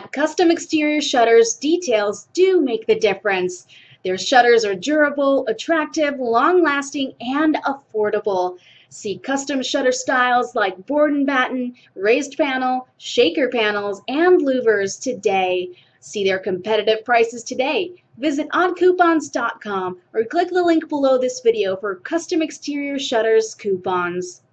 At Custom Exterior Shutters, details do make the difference. Their shutters are durable, attractive, long-lasting, and affordable. See custom shutter styles like board and batten, raised panel, shaker panels, and louvers today. See their competitive prices today. Visit oddcoupons.com or click the link below this video for Custom Exterior Shutters coupons.